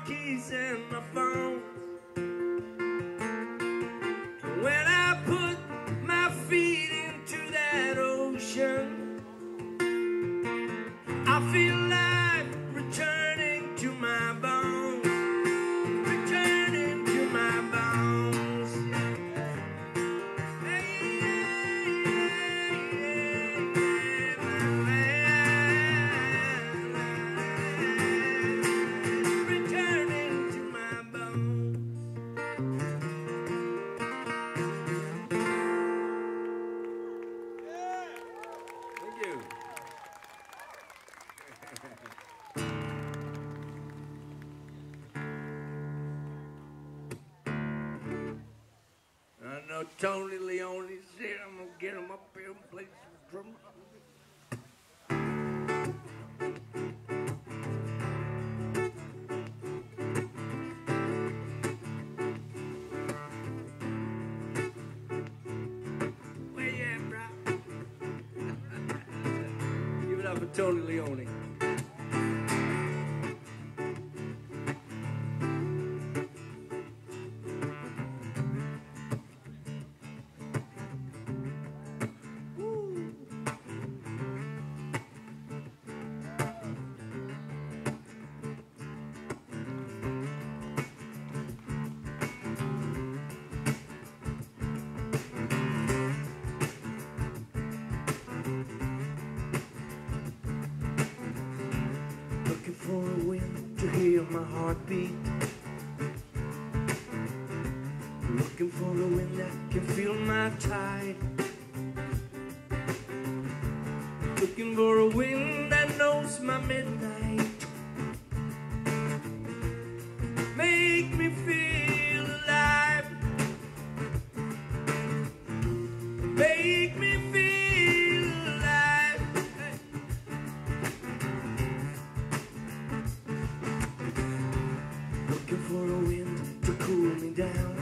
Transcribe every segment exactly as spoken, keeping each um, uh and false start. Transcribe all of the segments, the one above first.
keys and my phone. When I put my feet into that ocean, I feel like returning to my bones, returning to my bones. Hey, yeah, yeah, yeah, returning to my bones. Thank you. I know Tony Leone said I'm gonna get him up here and play some drums. Where you at, bro? Give it up for Tony Leone. Looking for a wind to hear my heartbeat. Looking for a wind that can feel my tide. Looking for a wind that knows my midnight. Make me feel alive. Make me feel alive. Looking for a wind to cool me down.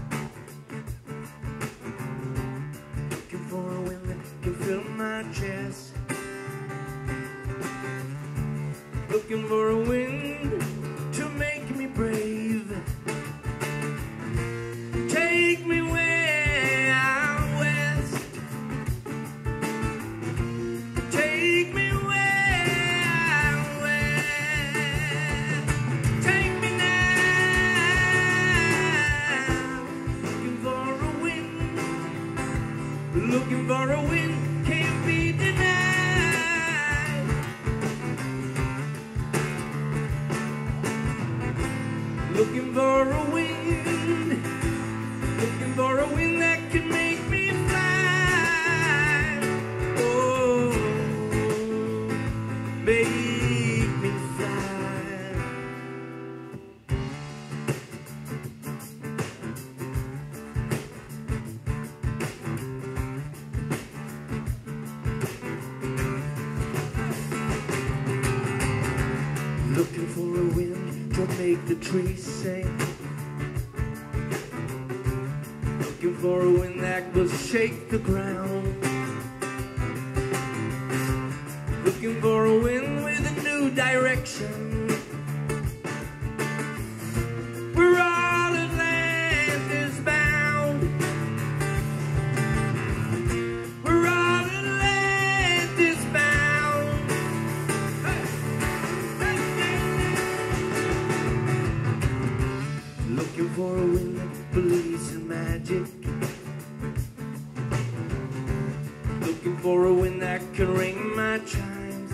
Looking for a wind that can fill my chest. Looking for a wind to make me brave. Take me way out west. Take me way out west. Take me now. Looking for a wind. Looking for a wind can't be denied. Looking for a wind, looking for a wind that can make me fly. Oh, make me fly. Looking for a wind to make the trees sing. Looking for a wind that will shake the ground. Looking for a wind with a new direction. We're all Atlantis bound. We're all Atlantis bound. Looking for a wind that believes in magic. Looking for a wind that can ring my chimes.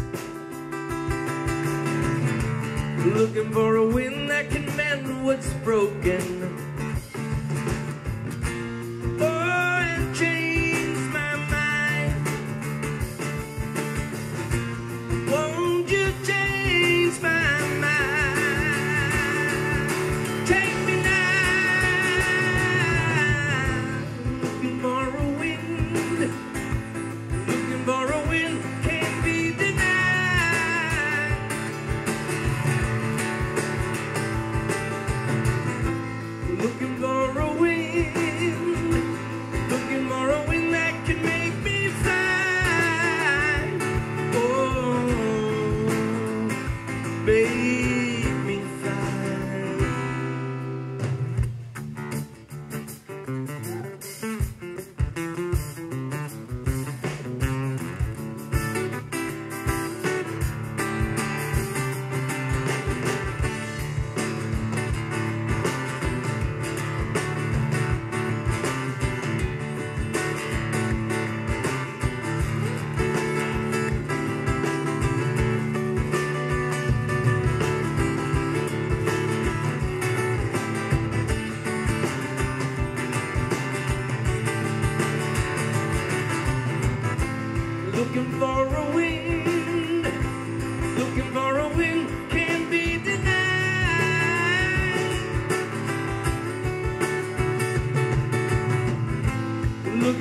Looking for a wind that can mend what's broken. Oh, and change my mind. Won't you change my mind? Take me now. Looking for a wind. Looking for a wind can't be denied.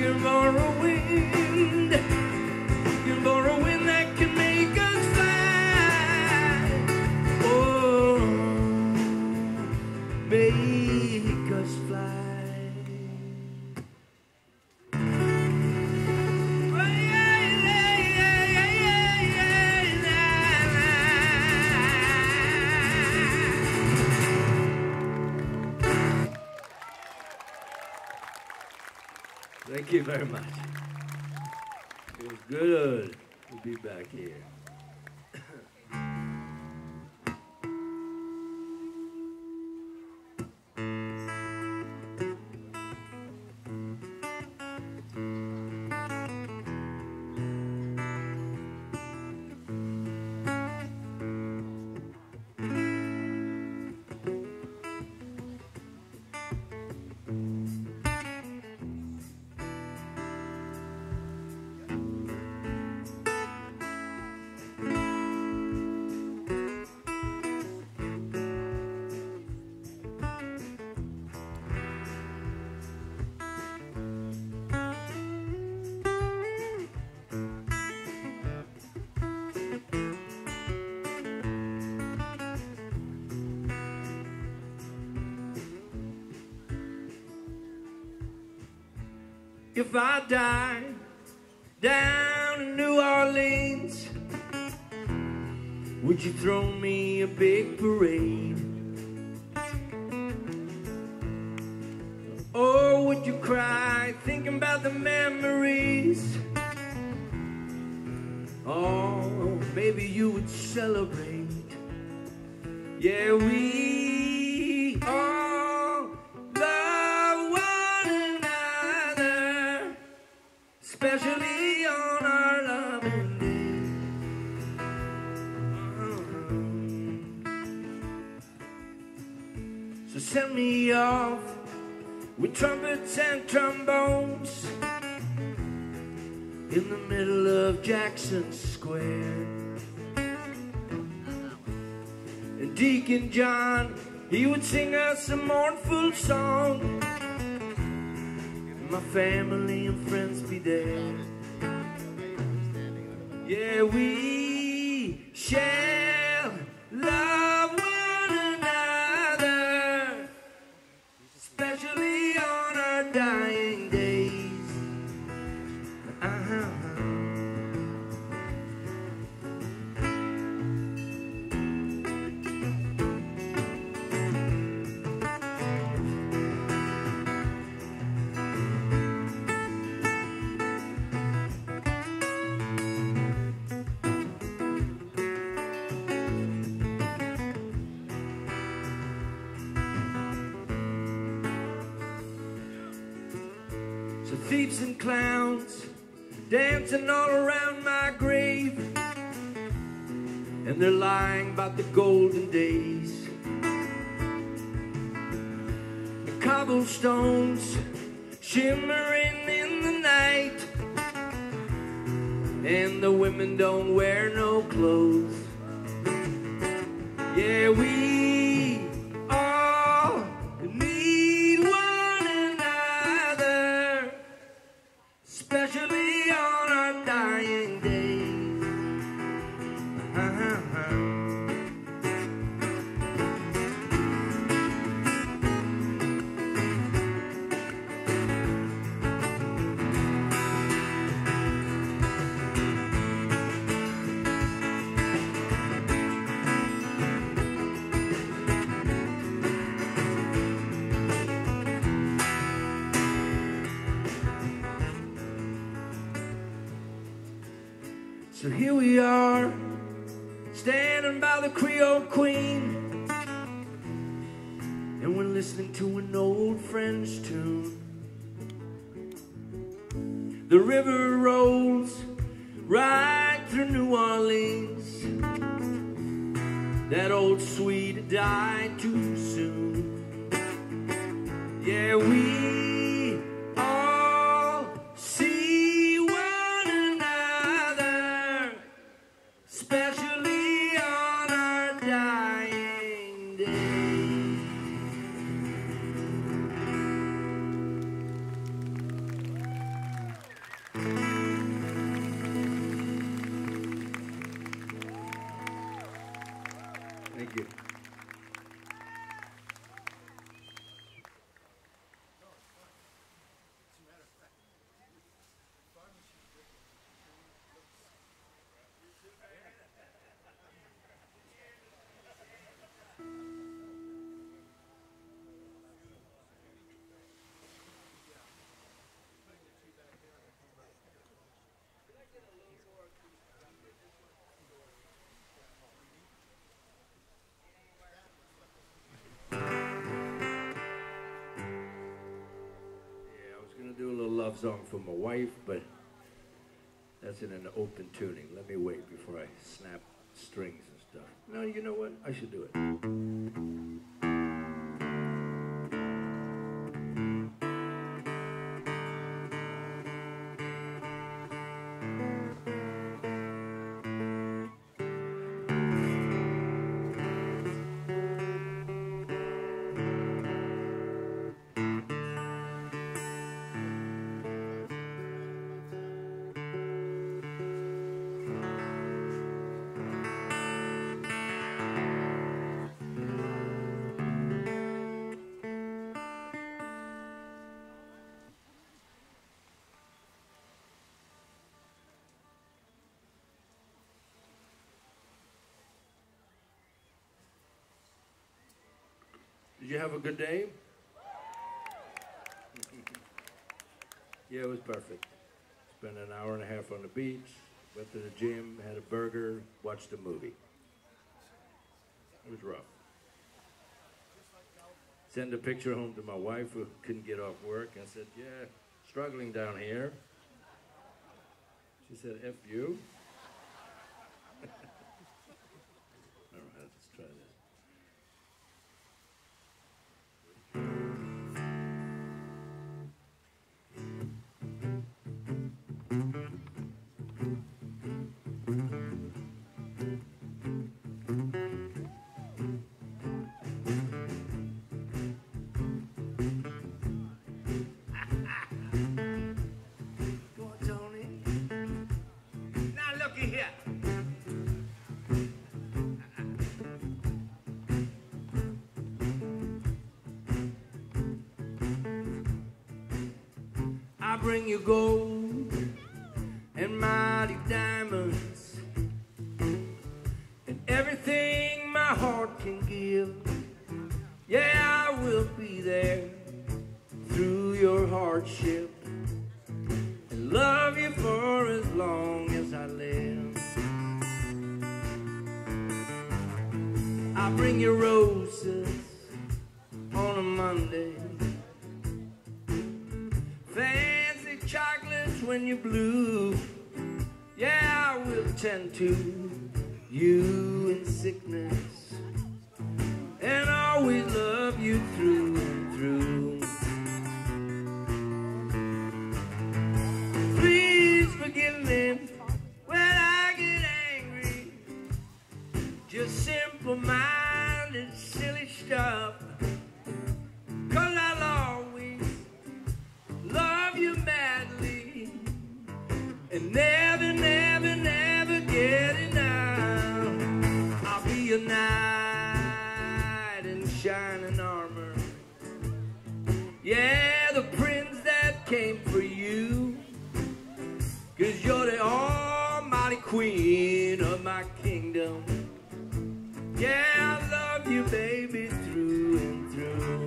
looking for a wind, looking for a wind that can make us fly. Oh, make us fly. Thank you very much. It was good to be back here. If I die down in New Orleans, would you throw me a big parade? Or would you cry thinking about the memories? Oh, maybe you would celebrate. Yeah, we all love one another, especially on our loving days. So send me off with trumpets and trombones in the middle of Jackson Square. And Deacon John, he would sing us a mournful song, and my family and friends be there. Yeah, we shall love one another, especially on our dying days. Uh-huh. So thieves and clowns dancing all around my grave, and they're lying about the golden days. The cobblestones shimmering in the night, and the women don't wear no clothes. Yeah, we all need one another, especially on our dying days. Uh-huh. So here we are, standing by the Creole Queen, and we're listening to an old French tune. The river rolls right through New Orleans. That old sweet died too soon. Yeah, we all see one another, especially on our dying days. love song for my wife, but that's in an open tuning. Let me wait before I snap strings and stuff. No, you know what? I should do it. Did you have a good day? Yeah, it was perfect. Spent an hour and a half on the beach, went to the gym, had a burger, watched a movie. It was rough. Sent a picture home to my wife who couldn't get off work and said, yeah, struggling down here. She said, F you. All right, let's try this. I bring you gold and mighty diamonds and everything my heart can give. Yeah, I will be there through your hardship and love you for as long as I live. I bring you roses on a Monday, fancy chocolates when you're blue. Yeah, I will tend to you in sickness and always love you through and through. Please forgive me when I get angry, just simple-minded, silly stuff. 'Cause I'll always love you madly and never, never, never get enough. I'll be your knight in shining armor. Yeah, the prince that came for you. 'Cause you're the almighty queen of my kingdom. Yeah, I love you, baby, through and through.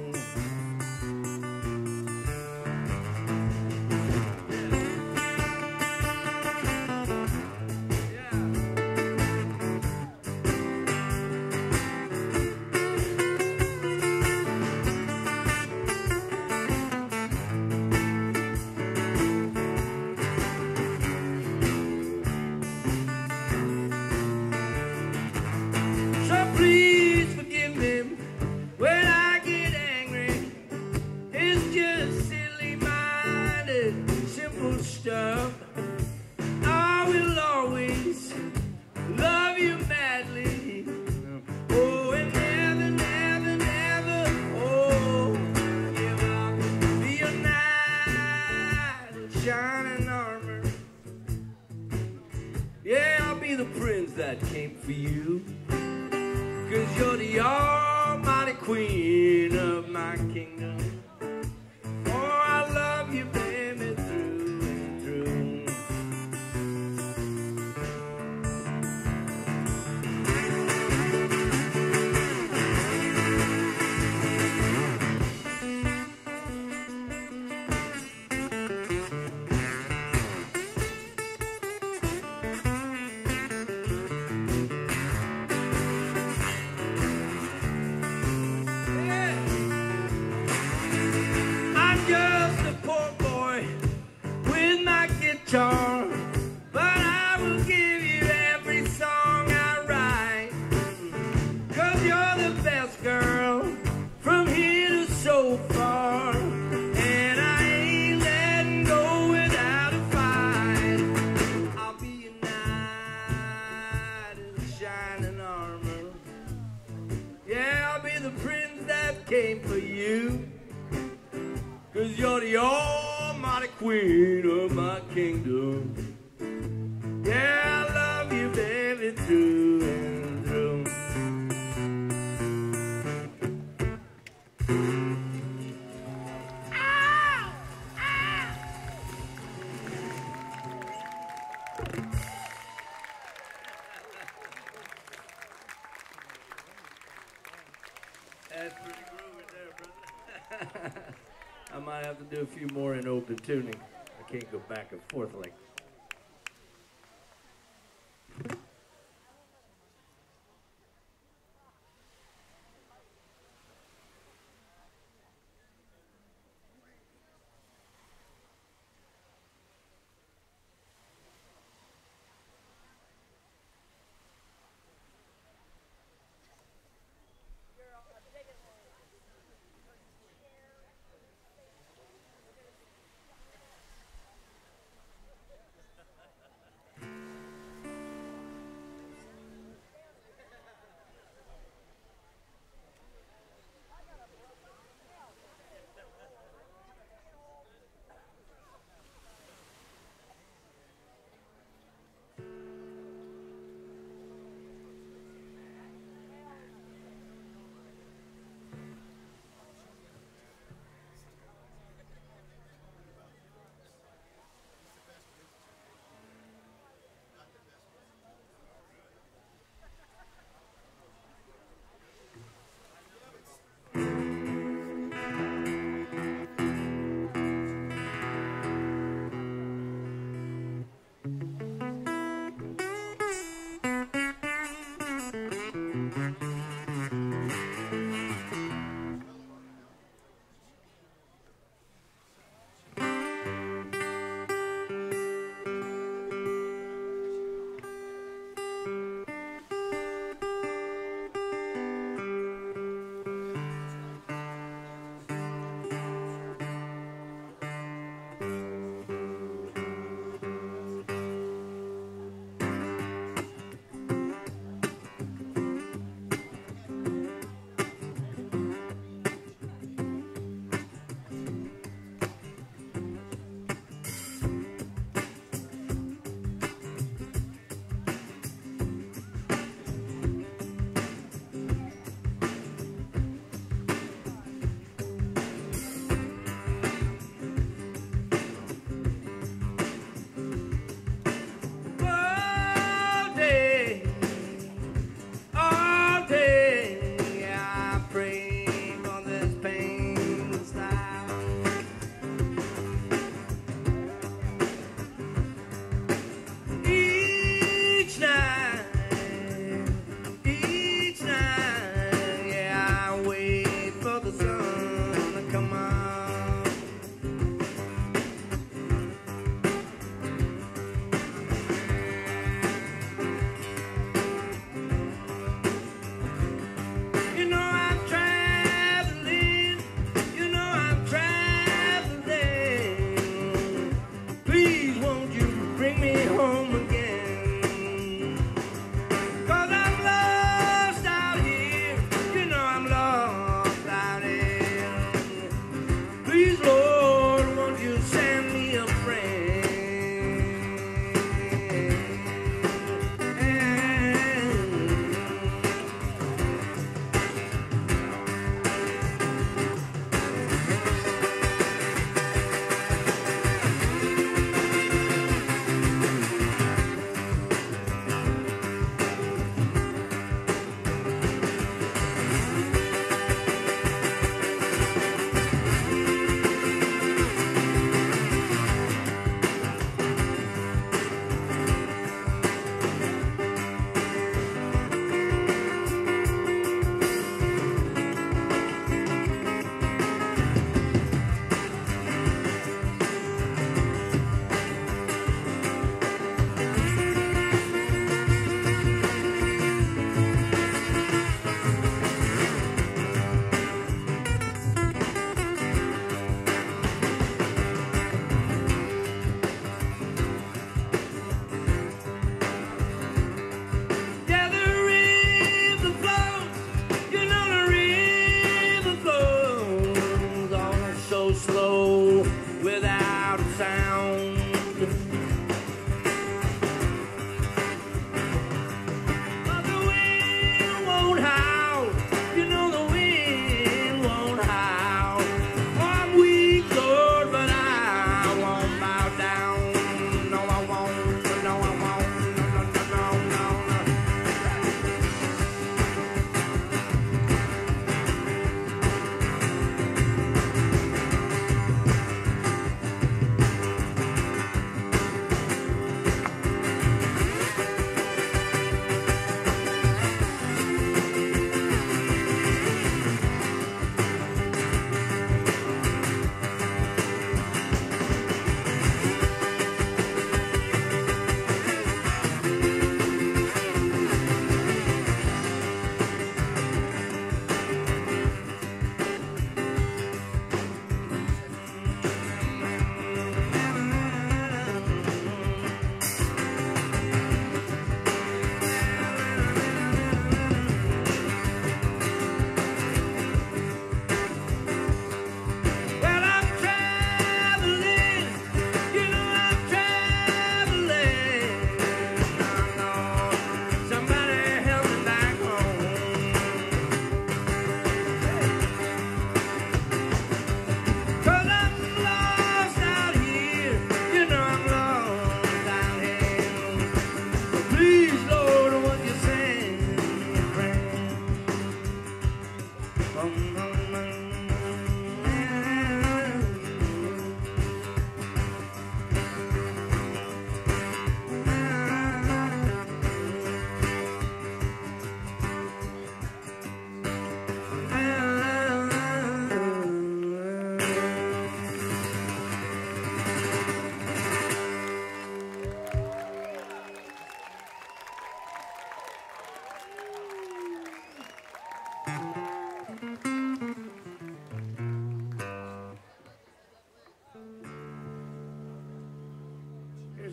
Stuff. I will always love you madly. Oh, and never, never, never, oh, give up. Be your knight in shining armor. Yeah, I'll be the prince that came for you. 'Cause you're the almighty queen of my kingdom. Oh, I love you, baby. guitar, but I will give you every song I write. Cause you're the best girl from here to so far, and I ain't letting go without a fight. I'll be your knight in shining armor. Yeah, I'll be the prince that came for you. Cause you're the almighty queen of my kingdom. Yeah, I love you, baby, through and through. Ow! Ow! That's pretty groovy there, brother. I might have to do a few more in open tuning. I can't go back and forth like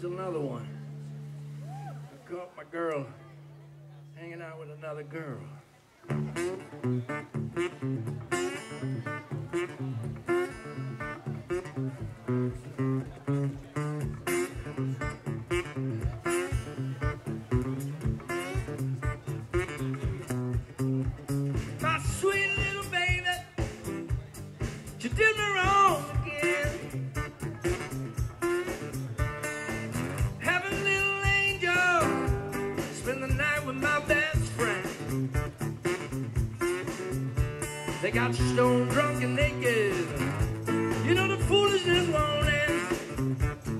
here's another one. I caught my girl hanging out with another girl. My sweet little baby, she did me wrong again. Have a little angel spend the night with my best friend. They got stone drunk and naked. You know the foolishness won't end.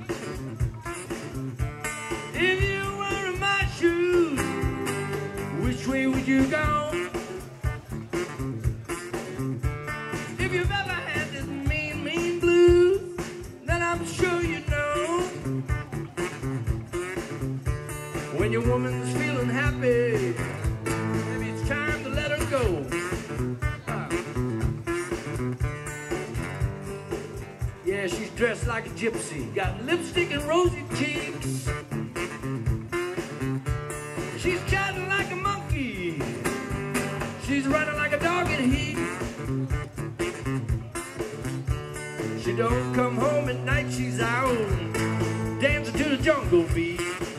If you were in my shoes, which way would you go? If you've ever had this mean, mean blues, then I'm sure you know. When your woman's feeling happy, maybe it's time to let her go. Yeah, she's dressed like a gypsy, got lipstick and rosy cheeks. She's chatting like a monkey, she's running like a dog in heat. She don't come home at night, she's out dancing to the jungle beat.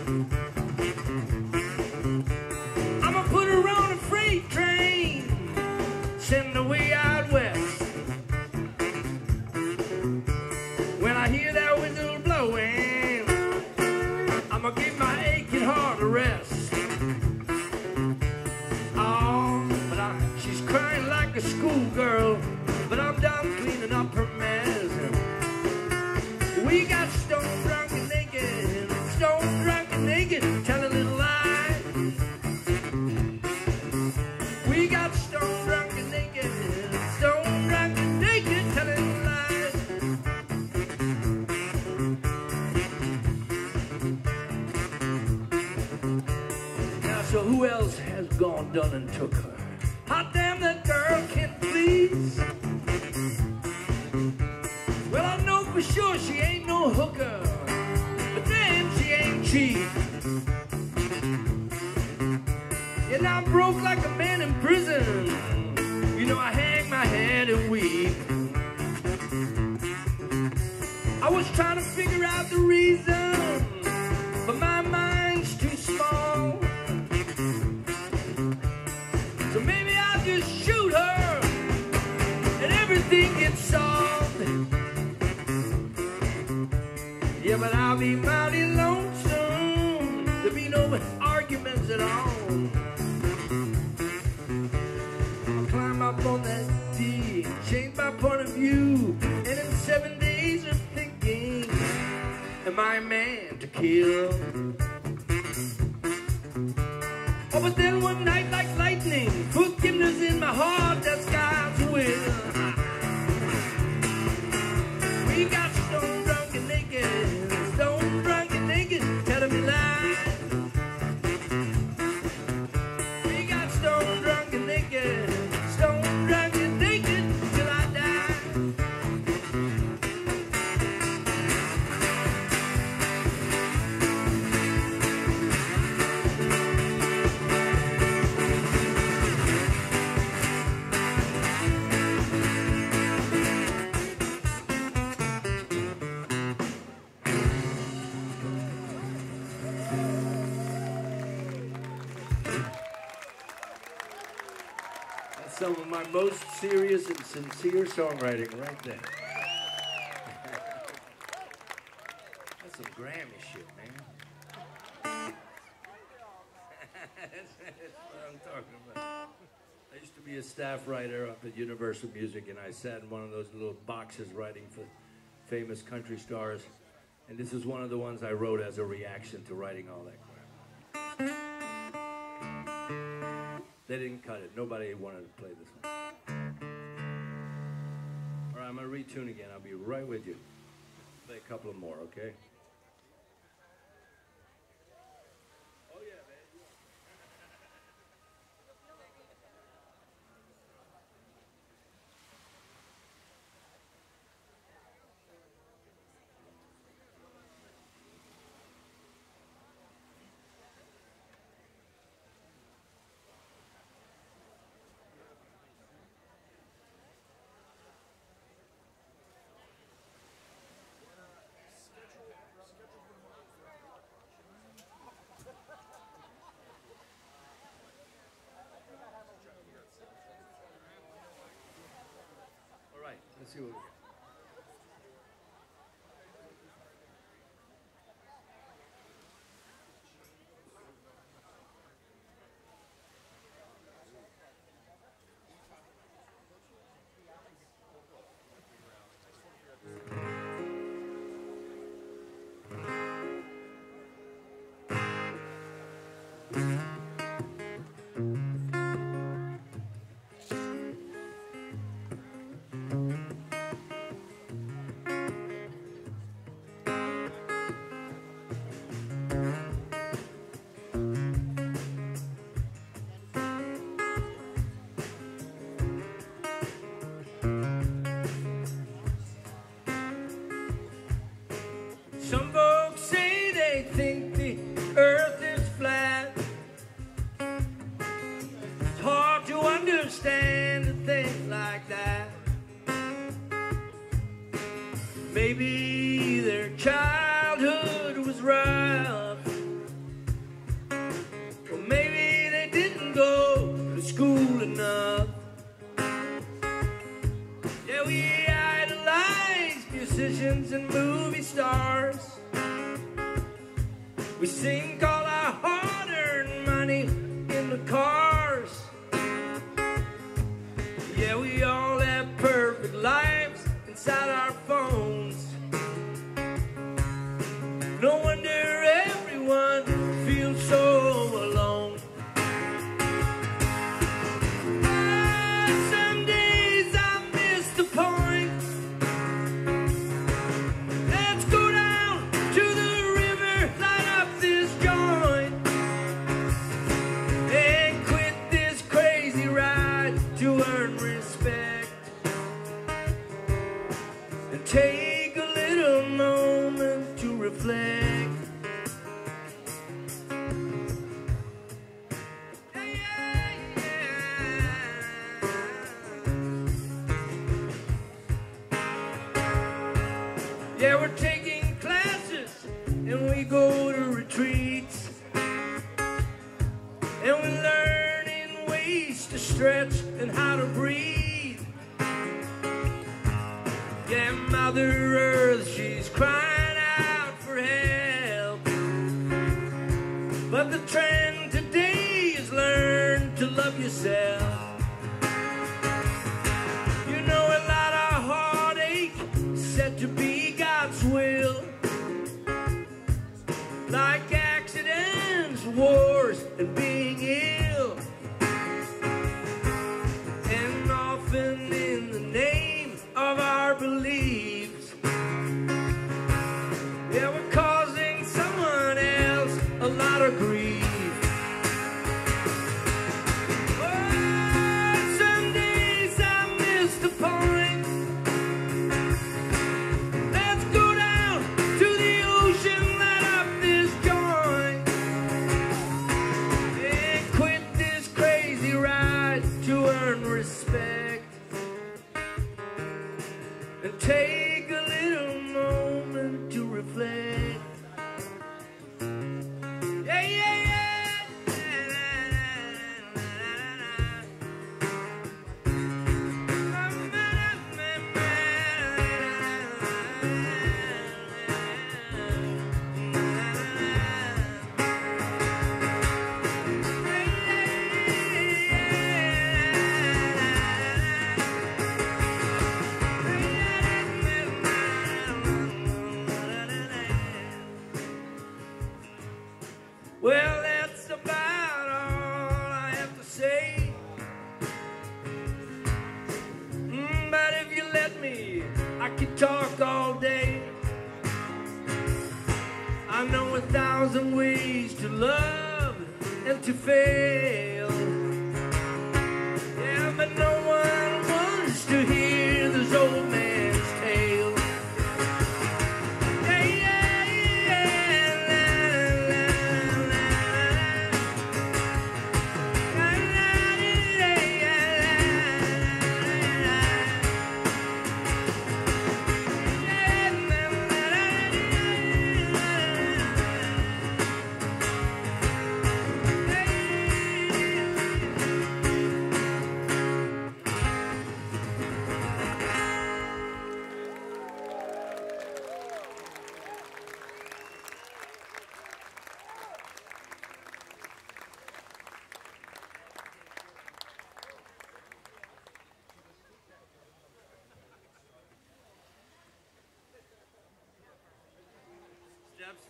I'ma put her on a freight train, send her way out west. When I hear that whistle blowing, I'ma give my aching heart a rest. Oh, but I, she's crying like a schoolgirl, but I'm done cleaning up her mess. We got stone drunk and naked, stone drunk and naked, tell a little lie. We got stone drunk and naked, stone drunk and naked, tell a little lie. Now, so who else has gone, done, and took her? Hot damn, that girl can please. Well, I know for sure she ain't no hooker, but damn, she ain't cheap. And I'm broke like a man in prison. You know, I hang my head and weep. I was trying to figure out the reason, but my mind's too small. So maybe I'll just shoot her and everything gets solved. Yeah, but I'll be mighty lonesome. There'll be no arguments at all. I'll climb up on that D, change my point of view, and in seven days of thinking, am I a man to kill? Oh, but then one night like lightning, forgiveness in my heart, that's God's will. We got stone drunk and naked, stone drunk and naked, telling me lies. We got stone drunk and naked, stone drunk and naked, till I die. Some of my most serious and sincere songwriting right there. That's some Grammy shit, man. that's, that's what I'm talking about. I used to be a staff writer up at Universal Music, and I sat in one of those little boxes writing for famous country stars. And this is one of the ones I wrote as a reaction to writing all that crap. They didn't cut it. Nobody wanted to play this one. All right, I'm going to retune again. I'll be right with you. Play a couple of more, okay? Oh, yeah, man. Let's see what. Some folks say they think the earth is flat. It's hard to understand a thing like that. Maybe their childhood was rough, or maybe they didn't go to school enough. Yeah, we idolize musicians and movie stars. We sink all our hard-earned money in the cars. Yeah, we all have perfect lives inside our phones. No wonder everyone feels so alone. Ah, some days I miss the point. Let's go down to the river, light up this joint, and quit this crazy ride to earn respect, and take a little moment to reflect. Yeah, yeah, yeah. Yeah, we're taking classes and we go to retreats, and we're learning ways to stretch and how to breathe. Yeah, Mother Earth, she's crying out for help, but the trend today is learn to love yourself. You know, a lot of heartache said to be God's will, like accidents, wars, and being ill, and often in the name of our beliefs, yeah, we're causing someone else a lot of grief. Oh, some days I miss the point. Let's go down to the ocean, light up this joint, and quit this crazy ride to earn respect, and take a little moment to reflect. Yeah, yeah, yeah. Well, that's about all I have to say. Mm, but if you let me, I could talk all day. I know a thousand ways to love and to fail. Yeah, but no one wants to hear this old man's tale. Yeah, yeah, yeah, la, la, la,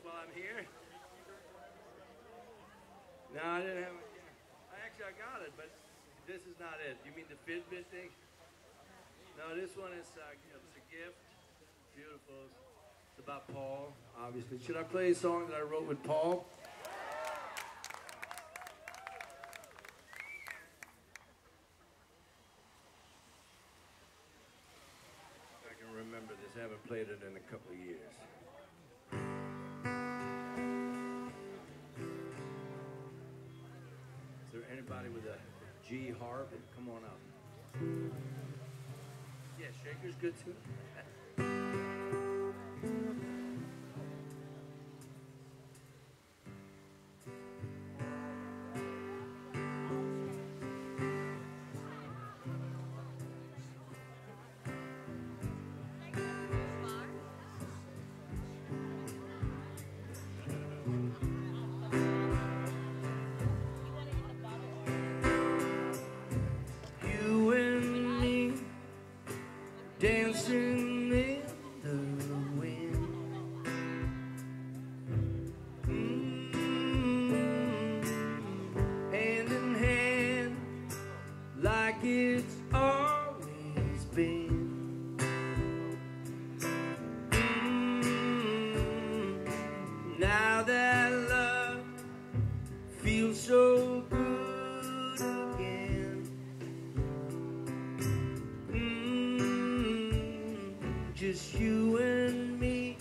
while I'm here. No, I didn't have it. Yeah. Actually, I got it, but this is not it. You mean the Fitbit thing? No, this one is uh, it's a gift. Beautiful. It's about Paul, obviously. Should I play a song that I wrote with Paul? I can remember this. I haven't played it in a couple of years. Is there anybody with a G harp? Come on up. Yeah, shaker's good too. Dancing in the wind, mm-hmm. Hand in hand, like it's always been. Mm-hmm. Now that love feels so good again. Just you and me,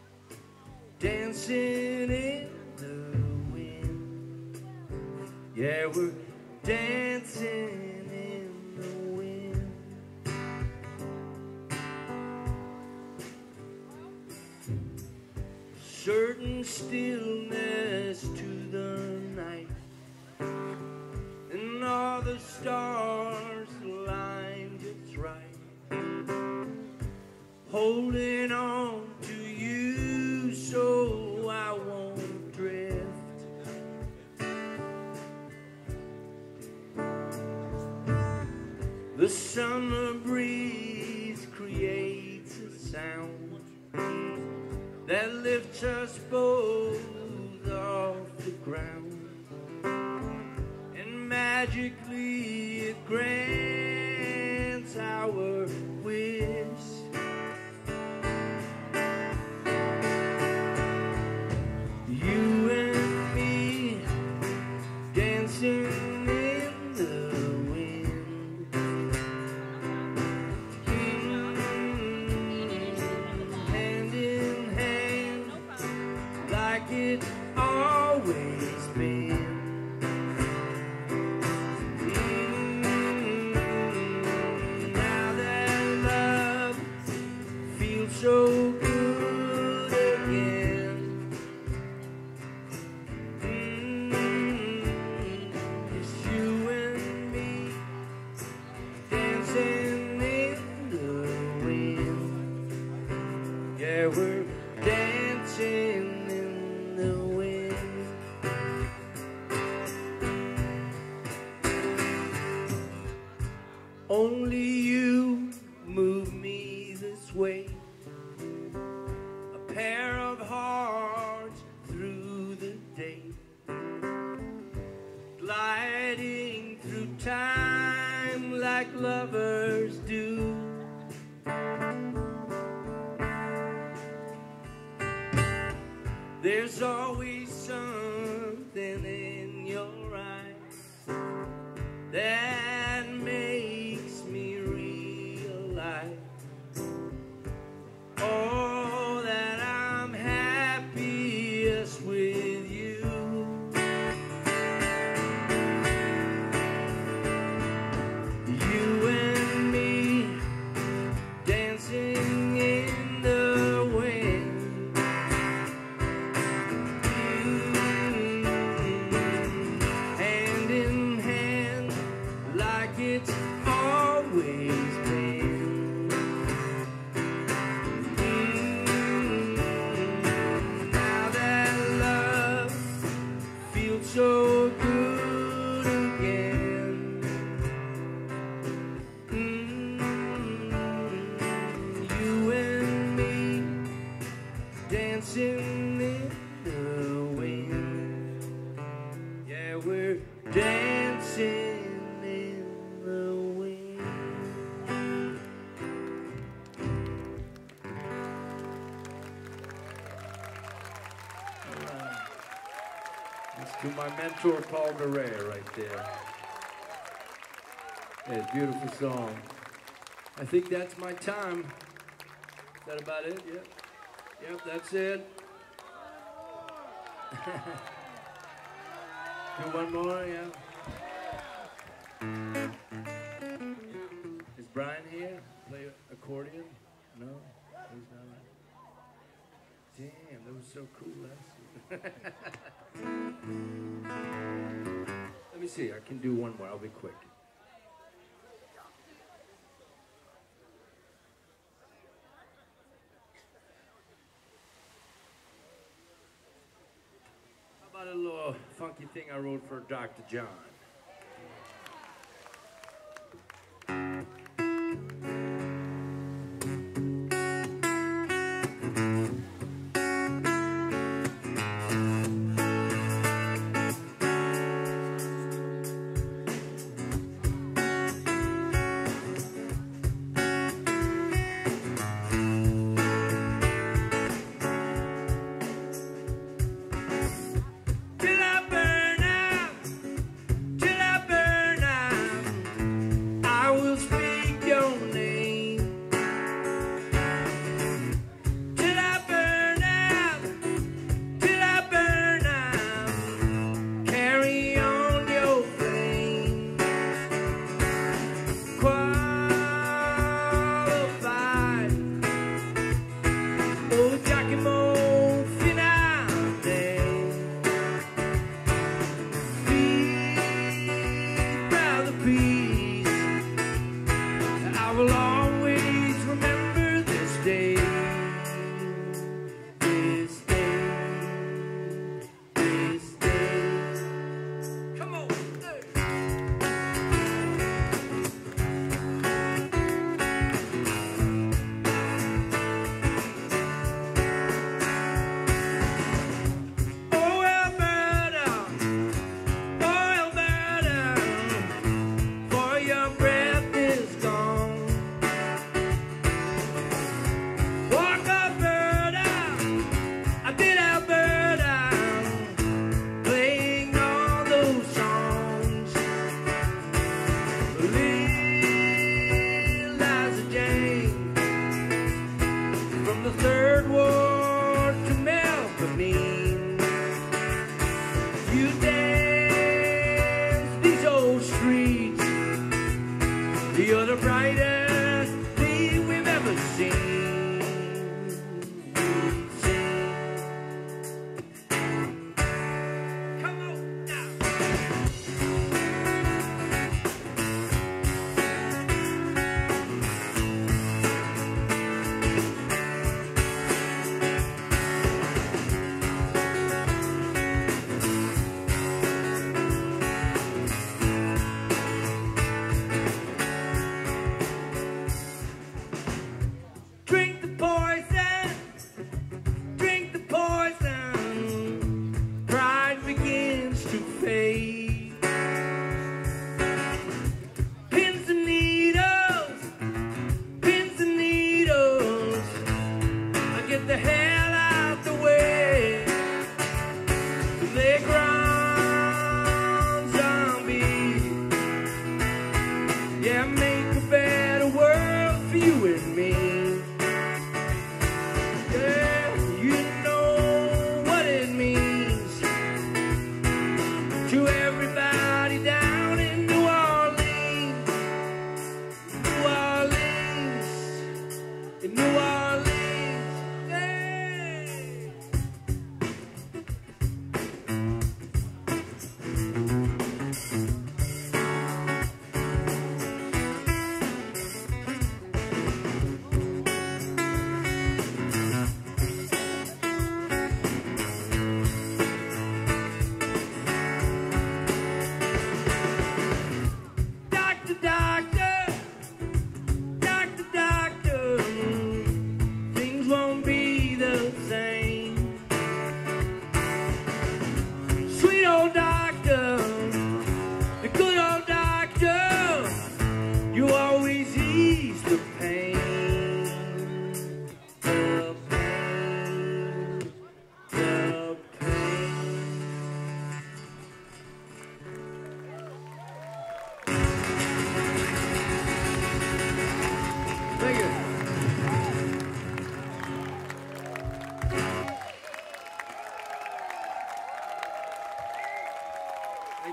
dancing in the wind. Yeah, we're dancing in the wind. Certain stillness to the night, and all the stars aligned just right. Holding on to you so I won't drift. The summer breeze creates a sound that lifts us both off the ground, and magically it grants our wish. You and me dancing in the wind, hand in hand, like it always been. Now that love feels so good again. Yeah, we're dancing in the wind. Only you move me this way. A pair of hearts through the day, gliding through time like lovers do. There's always something in your eyes that makes me realize, oh, that I'm happiest with you. You and me dancing in the wind. To my mentor, Paul Garay, right there. Yeah, beautiful song. I think that's my time. Is that about it? Yep. Yep, that's it. Do one more, yeah. Is Brian here? Play accordion? No? He's not. Damn, that was so cool last year. Let me see, I can do one more, I'll be quick. How about a little funky thing I wrote for Doctor John?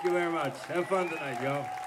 Thank you very much. Have fun tonight, y'all.